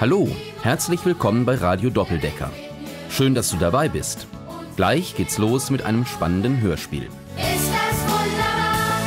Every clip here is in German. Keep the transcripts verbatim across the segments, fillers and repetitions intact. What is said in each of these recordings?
Hallo, herzlich willkommen bei Radio Doppeldecker. Schön, dass du dabei bist. Gleich geht's los mit einem spannenden Hörspiel. Ist das wunderbar?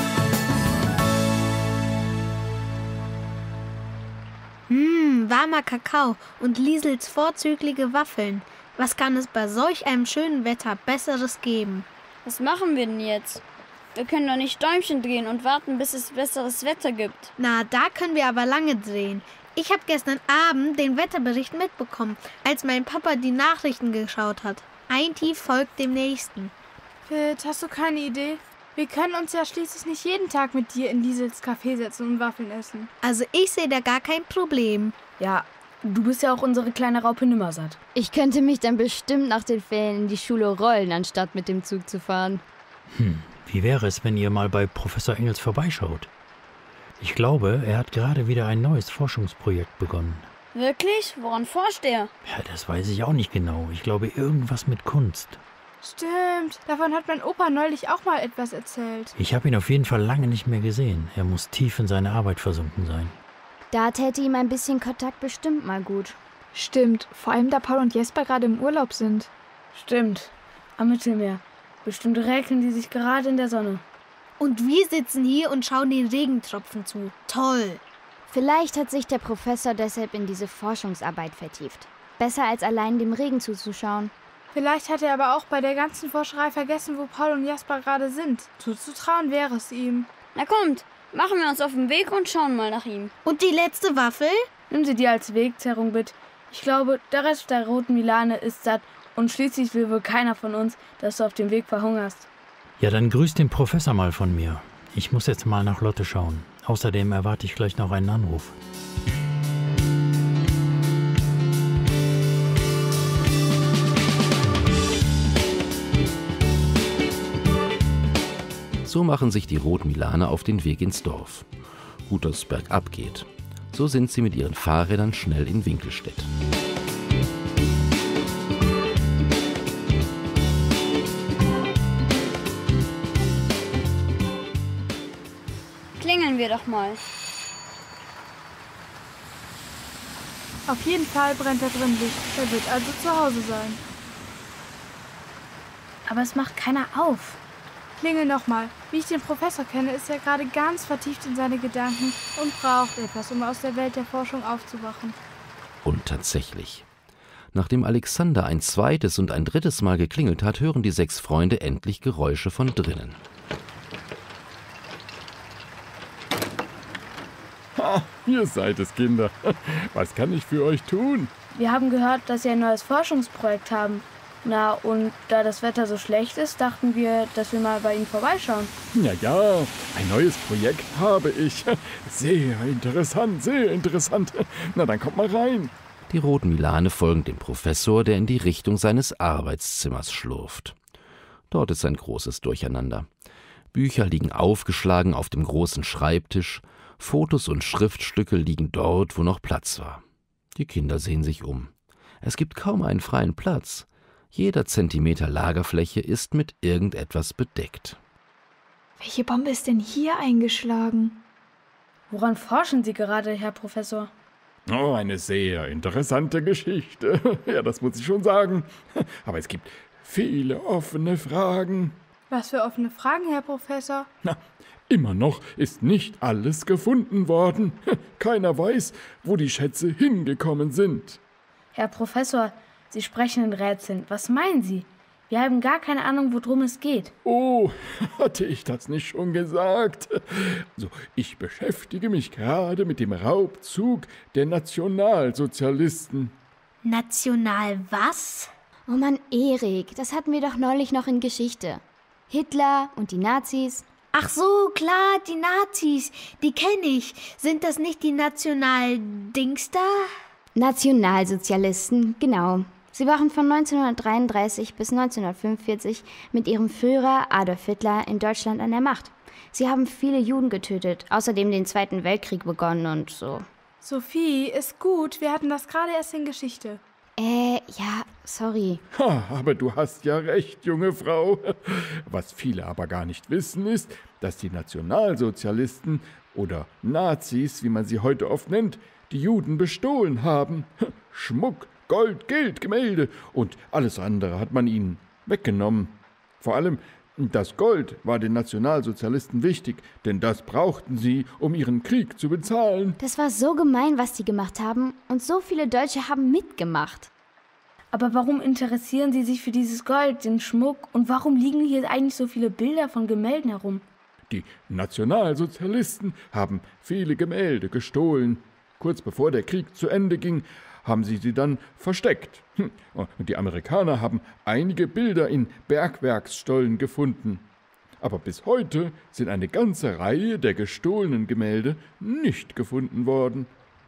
Mmh, warmer Kakao und Liesels vorzügliche Waffeln. Was kann es bei solch einem schönen Wetter Besseres geben? Was machen wir denn jetzt? Wir können doch nicht Däumchen drehen und warten, bis es besseres Wetter gibt. Na, da können wir aber lange drehen. Ich habe gestern Abend den Wetterbericht mitbekommen, als mein Papa die Nachrichten geschaut hat. Ein Tief folgt dem nächsten. Pitt, hast du keine Idee? Wir können uns ja schließlich nicht jeden Tag mit dir in Liesels Café setzen und Waffeln essen. Also ich sehe da gar kein Problem. Ja, du bist ja auch unsere kleine Raupe Nimmersatt. Ich könnte mich dann bestimmt nach den Ferien in die Schule rollen, anstatt mit dem Zug zu fahren. Hm, wie wäre es, wenn ihr mal bei Professor Engels vorbeischaut? Ich glaube, er hat gerade wieder ein neues Forschungsprojekt begonnen. Wirklich? Woran forscht er? Ja, das weiß ich auch nicht genau. Ich glaube, irgendwas mit Kunst. Stimmt, davon hat mein Opa neulich auch mal etwas erzählt. Ich habe ihn auf jeden Fall lange nicht mehr gesehen. Er muss tief in seine Arbeit versunken sein. Da täte ihm ein bisschen Kontakt bestimmt mal gut. Stimmt, vor allem da Paul und Jesper gerade im Urlaub sind. Stimmt, am Mittelmeer. Bestimmt räkeln die sich gerade in der Sonne. Und wir sitzen hier und schauen den Regentropfen zu. Toll! Vielleicht hat sich der Professor deshalb in diese Forschungsarbeit vertieft. Besser als allein dem Regen zuzuschauen. Vielleicht hat er aber auch bei der ganzen Forscherei vergessen, wo Paul und Jasper gerade sind. Zuzutrauen wäre es ihm. Na kommt, machen wir uns auf den Weg und schauen mal nach ihm. Und die letzte Waffel? Nimm sie dir als Wegzerrung mit. Ich glaube, der Rest der roten Milane ist satt und schließlich will wohl keiner von uns, dass du auf dem Weg verhungerst. Ja, dann grüß den Professor mal von mir. Ich muss jetzt mal nach Lotte schauen. Außerdem erwarte ich gleich noch einen Anruf. So machen sich die Rot-Milane auf den Weg ins Dorf. Gut, dass es bergab geht. So sind sie mit ihren Fahrrädern schnell in Winkelstedt. Klingeln wir doch mal. Auf jeden Fall brennt da drin Licht. Er wird also zu Hause sein. Aber es macht keiner auf. Klingel nochmal. Wie ich den Professor kenne, ist er gerade ganz vertieft in seine Gedanken und braucht etwas, um aus der Welt der Forschung aufzuwachen. Und tatsächlich. Nachdem Alexander ein zweites und ein drittes Mal geklingelt hat, hören die sechs Freunde endlich Geräusche von drinnen. Ha, ihr seid es, Kinder. Was kann ich für euch tun? Wir haben gehört, dass Sie ein neues Forschungsprojekt haben. Na, und da das Wetter so schlecht ist, dachten wir, dass wir mal bei Ihnen vorbeischauen. Ja, ja, ein neues Projekt habe ich. Sehr interessant, sehr interessant. Na, dann kommt mal rein. Die roten Milane folgen dem Professor, der in die Richtung seines Arbeitszimmers schlurft. Dort ist ein großes Durcheinander. Bücher liegen aufgeschlagen auf dem großen Schreibtisch, Fotos und Schriftstücke liegen dort, wo noch Platz war. Die Kinder sehen sich um. Es gibt kaum einen freien Platz. Jeder Zentimeter Lagerfläche ist mit irgendetwas bedeckt. Welche Bombe ist denn hier eingeschlagen? Woran forschen Sie gerade, Herr Professor? Oh, eine sehr interessante Geschichte. Ja, das muss ich schon sagen. Aber es gibt viele offene Fragen. Was für offene Fragen, Herr Professor? Na, immer noch ist nicht alles gefunden worden. Keiner weiß, wo die Schätze hingekommen sind. Herr Professor, Sie sprechen in Rätseln. Was meinen Sie? Wir haben gar keine Ahnung, worum es geht. Oh, hatte ich das nicht schon gesagt? Also, ich beschäftige mich gerade mit dem Raubzug der Nationalsozialisten. National was? Oh Mann, Erik, das hatten wir doch neulich noch in Geschichte. Hitler und die Nazis. Ach so, klar, die Nazis. Die kenne ich. Sind das nicht die National-Dings da? Nationalsozialisten, genau. Sie waren von neunzehnhundertdreiunddreißig bis neunzehnhundertfünfundvierzig mit ihrem Führer Adolf Hitler in Deutschland an der Macht. Sie haben viele Juden getötet, außerdem den Zweiten Weltkrieg begonnen und so. Sophie, ist gut. Wir hatten das gerade erst in Geschichte. Äh, ja, sorry. Ha, aber du hast ja recht, junge Frau. Was viele aber gar nicht wissen ist, dass die Nationalsozialisten oder Nazis, wie man sie heute oft nennt, die Juden bestohlen haben. Schmuck, Gold, Geld, Gemälde und alles andere hat man ihnen weggenommen. Vor allem das Gold war den Nationalsozialisten wichtig, denn das brauchten sie, um ihren Krieg zu bezahlen. Das war so gemein, was die gemacht haben, und so viele Deutsche haben mitgemacht. Aber warum interessieren Sie sich für dieses Gold, den Schmuck, und warum liegen hier eigentlich so viele Bilder von Gemälden herum? Die Nationalsozialisten haben viele Gemälde gestohlen. Kurz bevor der Krieg zu Ende ging, haben sie sie dann versteckt. Und die Amerikaner haben einige Bilder in Bergwerksstollen gefunden. Aber bis heute sind eine ganze Reihe der gestohlenen Gemälde nicht gefunden worden.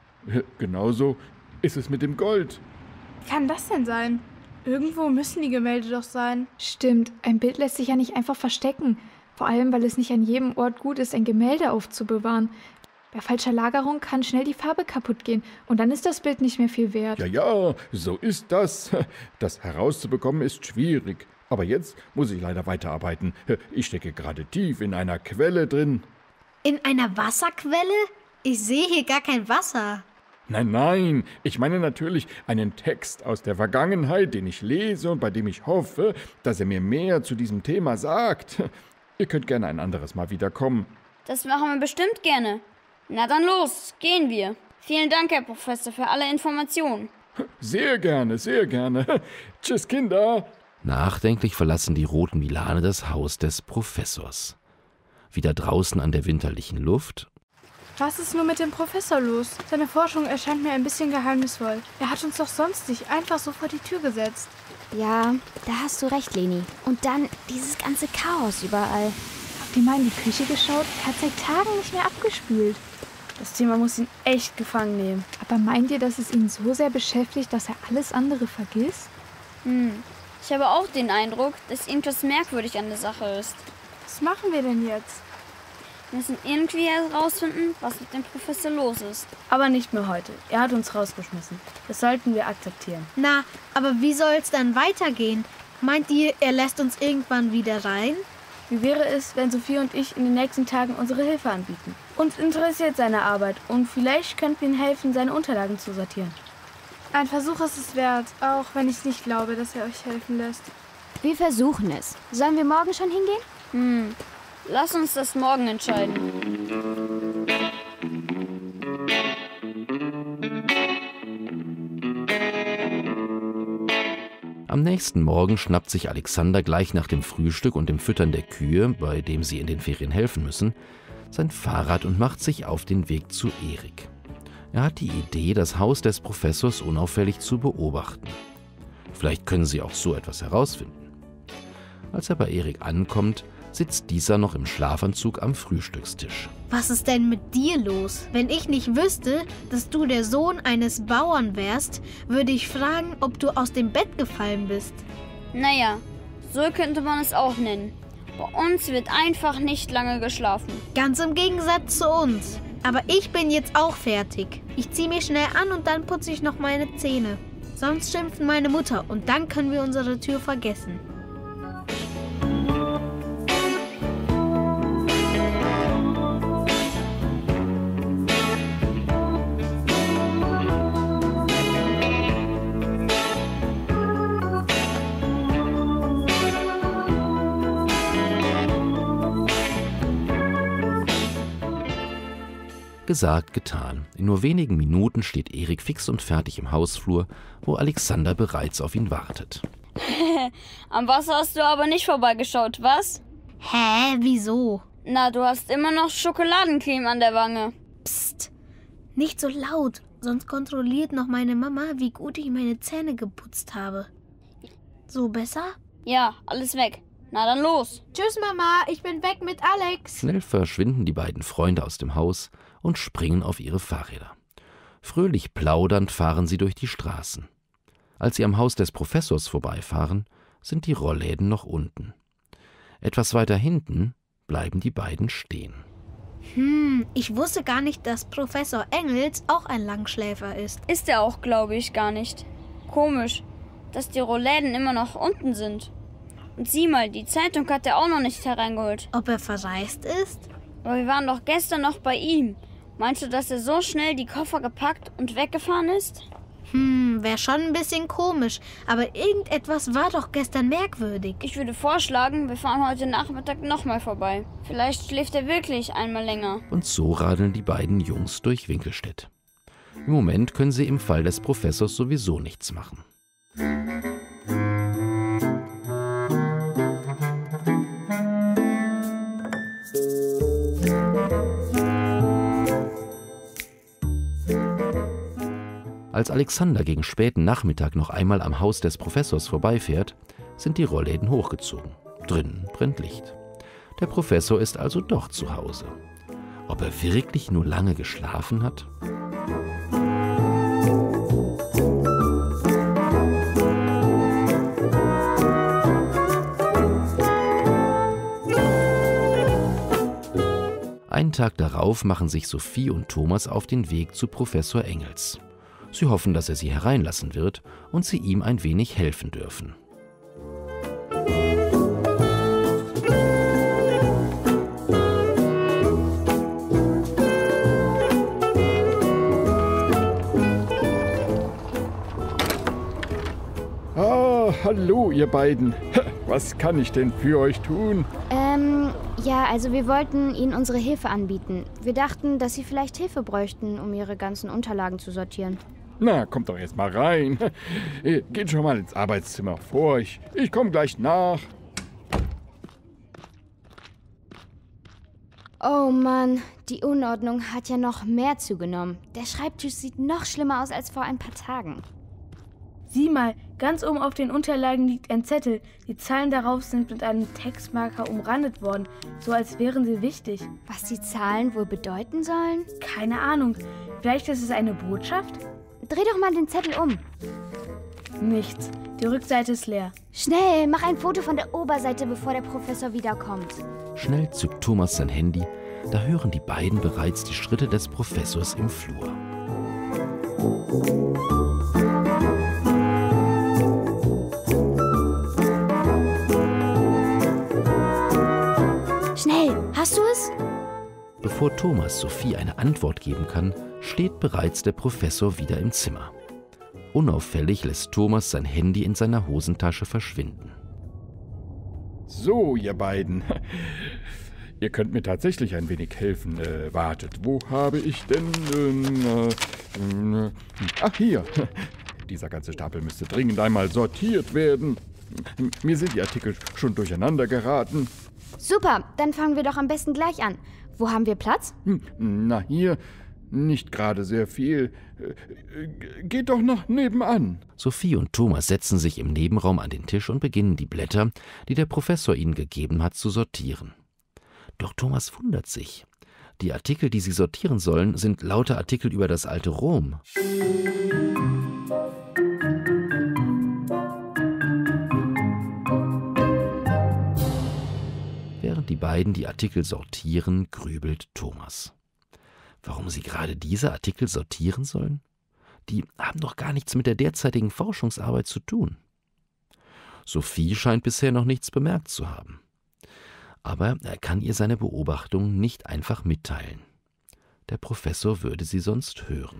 Genauso ist es mit dem Gold. Wie kann das denn sein? Irgendwo müssen die Gemälde doch sein. Stimmt, ein Bild lässt sich ja nicht einfach verstecken. Vor allem, weil es nicht an jedem Ort gut ist, ein Gemälde aufzubewahren. Bei falscher Lagerung kann schnell die Farbe kaputt gehen und dann ist das Bild nicht mehr viel wert. Ja, ja, so ist das. Das herauszubekommen ist schwierig. Aber jetzt muss ich leider weiterarbeiten. Ich stecke gerade tief in einer Quelle drin. In einer Wasserquelle? Ich sehe hier gar kein Wasser. Nein, nein, ich meine natürlich einen Text aus der Vergangenheit, den ich lese und bei dem ich hoffe, dass er mir mehr zu diesem Thema sagt. Ihr könnt gerne ein anderes Mal wiederkommen. Das machen wir bestimmt gerne. Na dann los, gehen wir. Vielen Dank, Herr Professor, für alle Informationen. Sehr gerne, sehr gerne. Tschüss, Kinder. Nachdenklich verlassen die roten Milane das Haus des Professors. Wieder draußen an der winterlichen Luft. Was ist nur mit dem Professor los? Seine Forschung erscheint mir ein bisschen geheimnisvoll. Er hat uns doch sonst nicht einfach so vor die Tür gesetzt. Ja, da hast du recht, Leni. Und dann dieses ganze Chaos überall. Habt ihr mal in die Küche geschaut? Er hat seit Tagen nicht mehr abgespült. Das Thema muss ihn echt gefangen nehmen. Aber meint ihr, dass es ihn so sehr beschäftigt, dass er alles andere vergisst? Hm, ich habe auch den Eindruck, dass irgendwas merkwürdig an der Sache ist. Was machen wir denn jetzt? Wir müssen irgendwie herausfinden, was mit dem Professor los ist. Aber nicht mehr heute. Er hat uns rausgeschmissen. Das sollten wir akzeptieren. Na, aber wie soll es dann weitergehen? Meint ihr, er lässt uns irgendwann wieder rein? Wie wäre es, wenn Sophie und ich in den nächsten Tagen unsere Hilfe anbieten? Uns interessiert seine Arbeit und vielleicht könnten wir ihm helfen, seine Unterlagen zu sortieren. Ein Versuch ist es wert, auch wenn ich nicht glaube, dass er euch helfen lässt. Wir versuchen es. Sollen wir morgen schon hingehen? Hm, lass uns das morgen entscheiden. Am nächsten Morgen schnappt sich Alexander gleich nach dem Frühstück und dem Füttern der Kühe, bei dem sie in den Ferien helfen müssen, sein Fahrrad und macht sich auf den Weg zu Erik. Er hat die Idee, das Haus des Professors unauffällig zu beobachten. Vielleicht können sie auch so etwas herausfinden. Als er bei Erik ankommt, sitzt dieser noch im Schlafanzug am Frühstückstisch. Was ist denn mit dir los? Wenn ich nicht wüsste, dass du der Sohn eines Bauern wärst, würde ich fragen, ob du aus dem Bett gefallen bist. Naja, so könnte man es auch nennen. Bei uns wird einfach nicht lange geschlafen. Ganz im Gegensatz zu uns. Aber ich bin jetzt auch fertig. Ich ziehe mich schnell an und dann putze ich noch meine Zähne. Sonst schimpft meine Mutter und dann können wir unsere Tür vergessen. Gesagt, getan. In nur wenigen Minuten steht Erik fix und fertig im Hausflur, wo Alexander bereits auf ihn wartet. Am Wasser hast du aber nicht vorbeigeschaut, was? Hä, wieso? Na, du hast immer noch Schokoladencreme an der Wange. Psst, nicht so laut, sonst kontrolliert noch meine Mama, wie gut ich meine Zähne geputzt habe. So besser? Ja, alles weg. Na dann los. Tschüss, Mama, ich bin weg mit Alex. Schnell verschwinden die beiden Freunde aus dem Haus und springen auf ihre Fahrräder. Fröhlich plaudernd fahren sie durch die Straßen. Als sie am Haus des Professors vorbeifahren, sind die Rollläden noch unten. Etwas weiter hinten bleiben die beiden stehen. Hm, ich wusste gar nicht, dass Professor Engels auch ein Langschläfer ist. Ist er auch, glaube ich, gar nicht. Komisch, dass die Rollläden immer noch unten sind. Und sieh mal, die Zeitung hat er auch noch nicht hereingeholt. Ob er verreist ist? Aber wir waren doch gestern noch bei ihm. Meinst du, dass er so schnell die Koffer gepackt und weggefahren ist? Hm, wäre schon ein bisschen komisch, aber irgendetwas war doch gestern merkwürdig. Ich würde vorschlagen, wir fahren heute Nachmittag nochmal vorbei. Vielleicht schläft er wirklich einmal länger. Und so radeln die beiden Jungs durch Winkelstedt. Im Moment können sie im Fall des Professors sowieso nichts machen. Als Alexander gegen späten Nachmittag noch einmal am Haus des Professors vorbeifährt, sind die Rollläden hochgezogen. Drinnen brennt Licht. Der Professor ist also doch zu Hause. Ob er wirklich nur lange geschlafen hat? Einen Tag darauf machen sich Sophie und Thomas auf den Weg zu Professor Engels. Sie hoffen, dass er sie hereinlassen wird und sie ihm ein wenig helfen dürfen. Ah, hallo ihr beiden. Was kann ich denn für euch tun? Ähm, ja, also wir wollten Ihnen unsere Hilfe anbieten. Wir dachten, dass Sie vielleicht Hilfe bräuchten, um Ihre ganzen Unterlagen zu sortieren. Na, kommt doch jetzt mal rein. Geht schon mal ins Arbeitszimmer vor. Ich, ich komme gleich nach. Oh Mann, die Unordnung hat ja noch mehr zugenommen. Der Schreibtisch sieht noch schlimmer aus als vor ein paar Tagen. Sieh mal, ganz oben auf den Unterlagen liegt ein Zettel. Die Zahlen darauf sind mit einem Textmarker umrandet worden, so als wären sie wichtig. Was die Zahlen wohl bedeuten sollen? Keine Ahnung. Vielleicht ist es eine Botschaft? Dreh doch mal den Zettel um. Nichts. Die Rückseite ist leer. Schnell, mach ein Foto von der Oberseite, bevor der Professor wiederkommt. Schnell zückt Thomas sein Handy. Da hören die beiden bereits die Schritte des Professors im Flur. Schnell, hast du es? Bevor Thomas Sophie eine Antwort geben kann, steht bereits der Professor wieder im Zimmer. Unauffällig lässt Thomas sein Handy in seiner Hosentasche verschwinden. So, ihr beiden. Ihr könnt mir tatsächlich ein wenig helfen. Äh, wartet, wo habe ich denn... Äh, äh, ach, hier. Dieser ganze Stapel müsste dringend einmal sortiert werden. Mir sind die Artikel schon durcheinander geraten. Super, dann fangen wir doch am besten gleich an. Wo haben wir Platz? Na, hier nicht gerade sehr viel. Geht doch noch nebenan. Sophie und Thomas setzen sich im Nebenraum an den Tisch und beginnen die Blätter, die der Professor ihnen gegeben hat, zu sortieren. Doch Thomas wundert sich. Die Artikel, die sie sortieren sollen, sind lauter Artikel über das alte Rom. Während die beiden die Artikel sortieren, grübelt Thomas. Warum sie gerade diese Artikel sortieren sollen? Die haben doch gar nichts mit der derzeitigen Forschungsarbeit zu tun. Sophie scheint bisher noch nichts bemerkt zu haben. Aber er kann ihr seine Beobachtungen nicht einfach mitteilen. Der Professor würde sie sonst hören.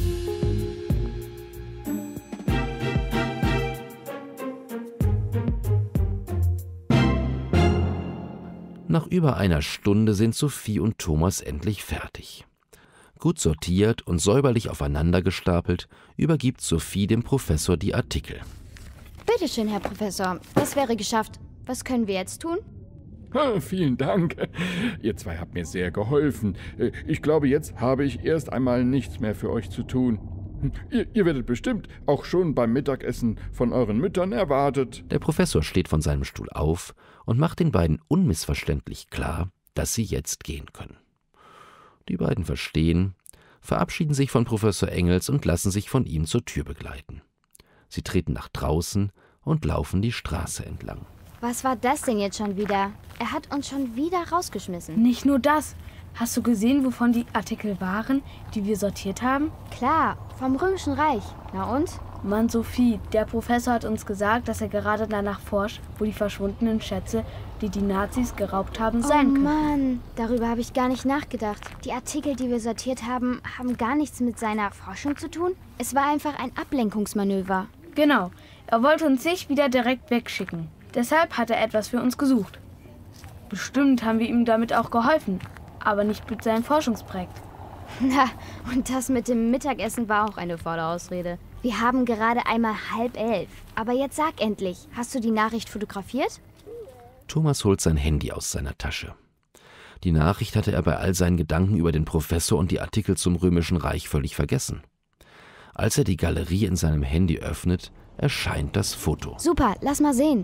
Nach über einer Stunde sind Sophie und Thomas endlich fertig. Gut sortiert und säuberlich aufeinander gestapelt, übergibt Sophie dem Professor die Artikel. Bitte schön, Herr Professor. Das wäre geschafft. Was können wir jetzt tun? Ah, vielen Dank. Ihr zwei habt mir sehr geholfen. Ich glaube, jetzt habe ich erst einmal nichts mehr für euch zu tun. Ihr, ihr werdet bestimmt auch schon beim Mittagessen von euren Müttern erwartet. Der Professor steht von seinem Stuhl auf und macht den beiden unmissverständlich klar, dass sie jetzt gehen können. Die beiden verstehen, verabschieden sich von Professor Engels und lassen sich von ihm zur Tür begleiten. Sie treten nach draußen und laufen die Straße entlang. Was war das denn jetzt schon wieder? Er hat uns schon wieder rausgeschmissen. Nicht nur das. Hast du gesehen, wovon die Artikel waren, die wir sortiert haben? Klar, vom Römischen Reich. Na und? Mann, Sophie, der Professor hat uns gesagt, dass er gerade danach forscht, wo die verschwundenen Schätze, die die Nazis geraubt haben, sein oh können. Mann, darüber habe ich gar nicht nachgedacht. Die Artikel, die wir sortiert haben, haben gar nichts mit seiner Forschung zu tun. Es war einfach ein Ablenkungsmanöver. Genau, er wollte uns nicht wieder direkt wegschicken. Deshalb hat er etwas für uns gesucht. Bestimmt haben wir ihm damit auch geholfen, aber nicht mit seinem Forschungsprojekt. Na, und das mit dem Mittagessen war auch eine faule Ausrede. Wir haben gerade einmal halb elf. Aber jetzt sag endlich, hast du die Nachricht fotografiert? Thomas holt sein Handy aus seiner Tasche. Die Nachricht hatte er bei all seinen Gedanken über den Professor und die Artikel zum Römischen Reich völlig vergessen. Als er die Galerie in seinem Handy öffnet, erscheint das Foto. Super, lass mal sehen.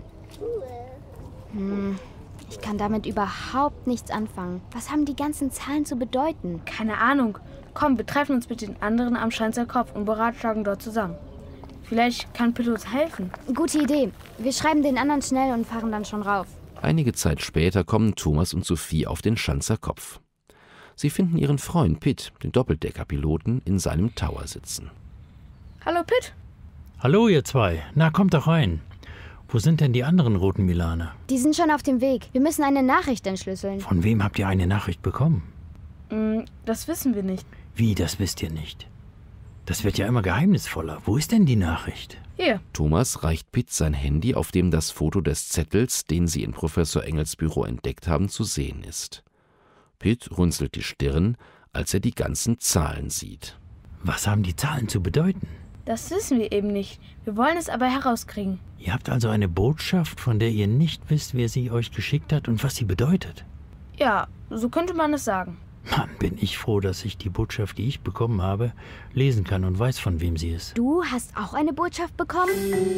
Hm, ich kann damit überhaupt nichts anfangen. Was haben die ganzen Zahlen zu bedeuten? Keine Ahnung. Komm, wir treffen uns mit den anderen am Schanzer Kopf und beratschlagen dort zusammen. Vielleicht kann Pitt uns helfen. Gute Idee. Wir schreiben den anderen schnell und fahren dann schon rauf. Einige Zeit später kommen Thomas und Sophie auf den Schanzer Kopf. Sie finden ihren Freund Pitt, den Doppeldeckerpiloten, in seinem Tower sitzen. Hallo Pitt. Hallo ihr zwei, na kommt doch rein. Wo sind denn die anderen roten Milane? Die sind schon auf dem Weg. Wir müssen eine Nachricht entschlüsseln. Von wem habt ihr eine Nachricht bekommen? Mm, das wissen wir nicht. Wie, das wisst ihr nicht? Das wird ja immer geheimnisvoller. Wo ist denn die Nachricht? Hier. Thomas reicht Pitt sein Handy, auf dem das Foto des Zettels, den sie in Professor Engels Büro entdeckt haben, zu sehen ist. Pitt runzelt die Stirn, als er die ganzen Zahlen sieht. Was haben die Zahlen zu bedeuten? Das wissen wir eben nicht. Wir wollen es aber herauskriegen. Ihr habt also eine Botschaft, von der ihr nicht wisst, wer sie euch geschickt hat und was sie bedeutet? Ja, so könnte man es sagen. Mann, bin ich froh, dass ich die Botschaft, die ich bekommen habe, lesen kann und weiß, von wem sie ist. Du hast auch eine Botschaft bekommen?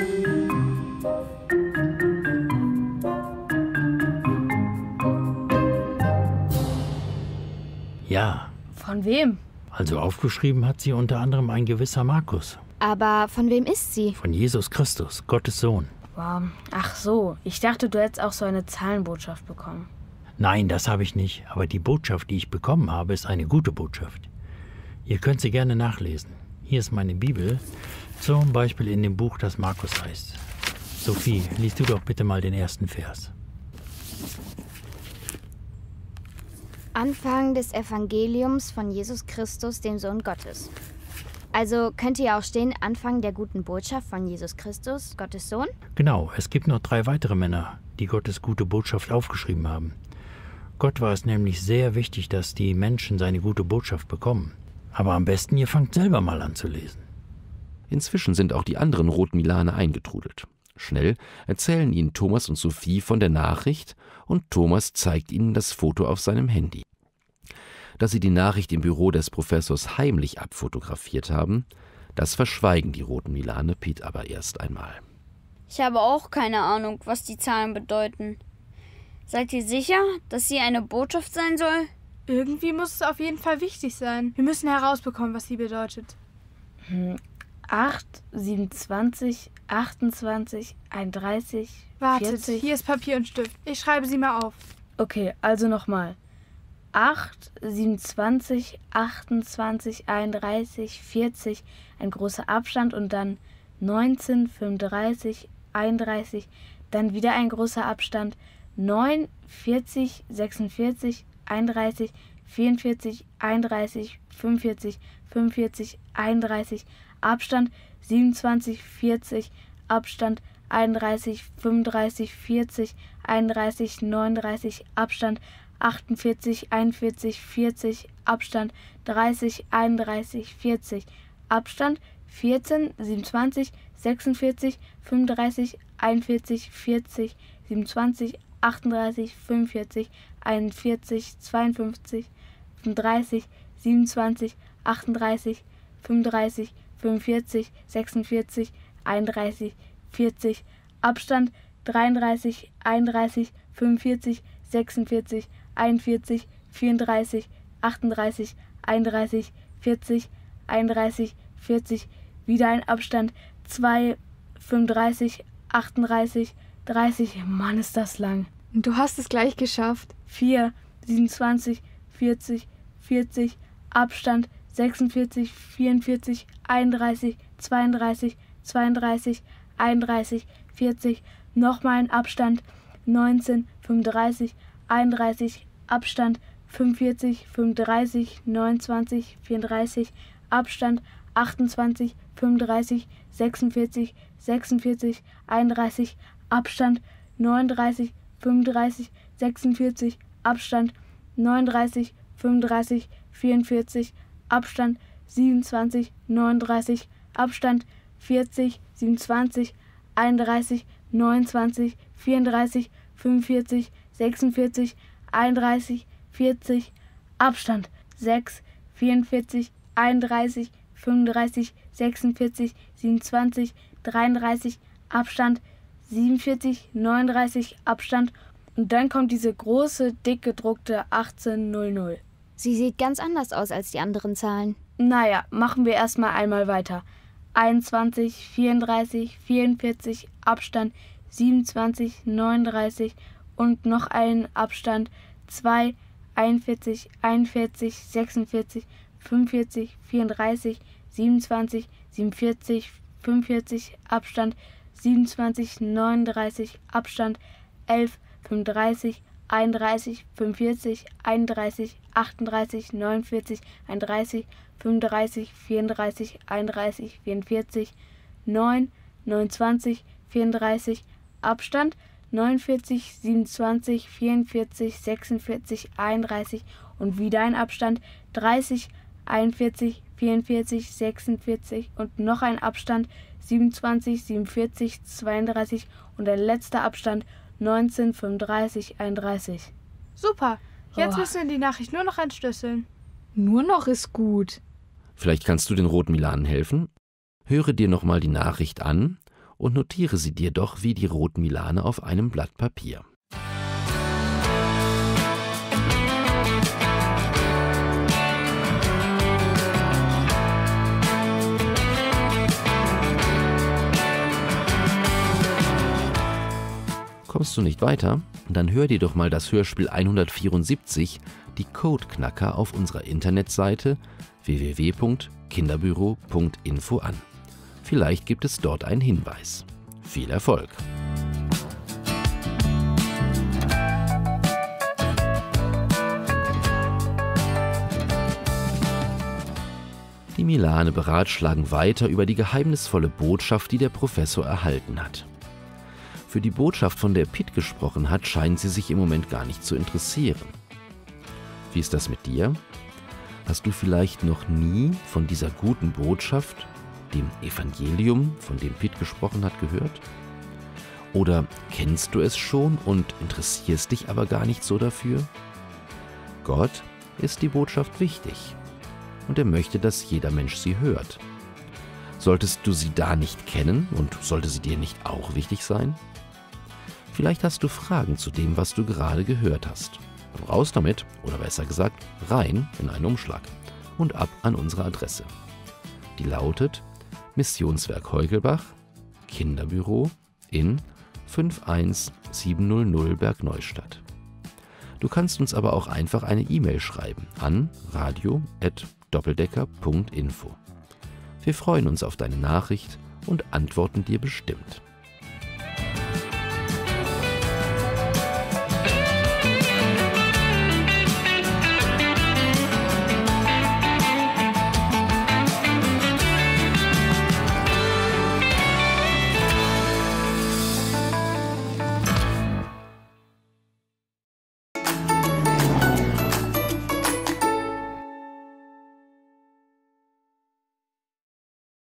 Ja. Von wem? Also aufgeschrieben hat sie unter anderem ein gewisser Markus. Aber von wem ist sie? Von Jesus Christus, Gottes Sohn. Wow. Ach so, ich dachte, du hättest auch so eine Zahlenbotschaft bekommen. Nein, das habe ich nicht. Aber die Botschaft, die ich bekommen habe, ist eine gute Botschaft. Ihr könnt sie gerne nachlesen. Hier ist meine Bibel, zum Beispiel in dem Buch, das Markus heißt. Sophie, liest du doch bitte mal den ersten Vers. Anfang des Evangeliums von Jesus Christus, dem Sohn Gottes. Also könnte ja auch stehen, Anfang der guten Botschaft von Jesus Christus, Gottes Sohn? Genau, es gibt noch drei weitere Männer, die Gottes gute Botschaft aufgeschrieben haben. Gott war es nämlich sehr wichtig, dass die Menschen seine gute Botschaft bekommen. Aber am besten, ihr fangt selber mal an zu lesen. Inzwischen sind auch die anderen roten Milane eingetrudelt. Schnell erzählen ihnen Thomas und Sophie von der Nachricht und Thomas zeigt ihnen das Foto auf seinem Handy. Dass sie die Nachricht im Büro des Professors heimlich abfotografiert haben, das verschweigen die roten Milane Pitt aber erst einmal. Ich habe auch keine Ahnung, was die Zahlen bedeuten. Seid ihr sicher, dass sie eine Botschaft sein soll? Irgendwie muss es auf jeden Fall wichtig sein. Wir müssen herausbekommen, was sie bedeutet. Hm. acht, siebenundzwanzig, achtundzwanzig, einunddreißig, Wartet, vierzig. hier ist Papier und Stift. Ich schreibe sie mal auf. Okay, also nochmal. acht, siebenundzwanzig, achtundzwanzig, einunddreißig, vierzig, ein großer Abstand und dann neunzehn, fünfunddreißig, einunddreißig, dann wieder ein großer Abstand, neun, vierzig, sechsundvierzig, einunddreißig, vierundvierzig, einunddreißig, fünfundvierzig, fünfundvierzig, einunddreißig, Abstand siebenundzwanzig, vierzig, Abstand einunddreißig, fünfunddreißig, vierzig, einunddreißig, neununddreißig, Abstand achtundvierzig, einundvierzig, vierzig, Abstand dreißig, einunddreißig, vierzig, Abstand vierzehn, siebenundzwanzig, sechsundvierzig, fünfunddreißig, einundvierzig, vierzig, siebenundzwanzig, achtunddreißig, fünfundvierzig, einundvierzig, zweiundfünfzig, fünfunddreißig, siebenundzwanzig, achtunddreißig, fünfunddreißig, fünfundvierzig, sechsundvierzig, einunddreißig, vierzig, Abstand dreiunddreißig, einunddreißig, fünfundvierzig, sechsundvierzig, einundvierzig, vierunddreißig, achtunddreißig, einunddreißig, vierzig, einunddreißig, vierzig, wieder ein Abstand zwei, fünfunddreißig, achtunddreißig, dreißig, Mann, ist das lang. Du hast es gleich geschafft. vier, siebenundzwanzig, vierzig, vierzig, Abstand sechsundvierzig, vierundvierzig, einunddreißig, zweiunddreißig, zweiunddreißig, einunddreißig, vierzig, nochmal ein Abstand neunzehn, fünfunddreißig, einunddreißig, Abstand fünfundvierzig, fünfunddreißig, neunundzwanzig, vierunddreißig, Abstand achtundzwanzig, fünfunddreißig, sechsundvierzig, sechsundvierzig, einunddreißig, Abstand neununddreißig, fünfunddreißig, sechsundvierzig, Abstand neununddreißig, fünfunddreißig, vierundvierzig, Abstand siebenundzwanzig, neununddreißig, Abstand vierzig, siebenundzwanzig, einunddreißig, neunundzwanzig, vierunddreißig, fünfundvierzig, sechsundvierzig, einunddreißig, vierzig, Abstand sechs, vierundvierzig, einunddreißig, fünfunddreißig, sechsundvierzig, siebenundzwanzig, dreiunddreißig, Abstand siebenundvierzig, neununddreißig, Abstand und dann kommt diese große, dick gedruckte achtzehnhundert. Sie sieht ganz anders aus als die anderen Zahlen. Naja, machen wir erstmal einmal weiter. einundzwanzig, vierunddreißig, vierundvierzig, Abstand siebenundzwanzig, neununddreißig und noch ein Abstand zwei, einundvierzig, einundvierzig, sechsundvierzig, fünfundvierzig, vierunddreißig, siebenundzwanzig, siebenundvierzig, fünfundvierzig, Abstand siebenundzwanzig, neununddreißig, Abstand elf, fünfunddreißig, einunddreißig, fünfundvierzig, einunddreißig, achtunddreißig, neunundvierzig, einunddreißig, fünfunddreißig, vierunddreißig, einunddreißig, vierundvierzig, neun, neunundzwanzig, vierunddreißig, Abstand neunundvierzig, siebenundzwanzig, vierundvierzig, sechsundvierzig, einunddreißig und wieder ein Abstand dreißig, einundvierzig, vierundvierzig, sechsundvierzig und noch ein Abstand siebenundzwanzig, siebenundvierzig, zweiunddreißig und ein letzter Abstand neunzehn, fünfunddreißig, einunddreißig. Super, jetzt Oh. müssen wir die Nachricht nur noch entschlüsseln. Nur noch ist gut. Vielleicht kannst du den roten Milanen helfen? Höre dir nochmal die Nachricht an und notiere sie dir doch wie die roten Milane auf einem Blatt Papier. Kommst du nicht weiter? Dann hör dir doch mal das Hörspiel hundertvierundsiebzig, die Codeknacker, auf unserer Internetseite w w w punkt kinderbüro punkt info an. Vielleicht gibt es dort einen Hinweis. Viel Erfolg! Die Milane beratschlagen weiter über die geheimnisvolle Botschaft, die der Professor erhalten hat. Für die Botschaft, von der Pitt gesprochen hat, scheinen sie sich im Moment gar nicht zu interessieren. Wie ist das mit dir? Hast du vielleicht noch nie von dieser guten Botschaft, dem Evangelium, von dem Pitt gesprochen hat, gehört? Oder kennst du es schon und interessierst dich aber gar nicht so dafür? Gott ist die Botschaft wichtig und er möchte, dass jeder Mensch sie hört. Solltest du sie da nicht kennen und sollte sie dir nicht auch wichtig sein? Vielleicht hast du Fragen zu dem, was du gerade gehört hast. Dann raus damit, oder besser gesagt, rein in einen Umschlag und ab an unsere Adresse. Die lautet Missionswerk Heugelbach, Kinderbüro in fünf eins sieben null null Bergneustadt. Du kannst uns aber auch einfach eine E-Mail schreiben an radio at doppeldecker punkt info. Wir freuen uns auf deine Nachricht und antworten dir bestimmt.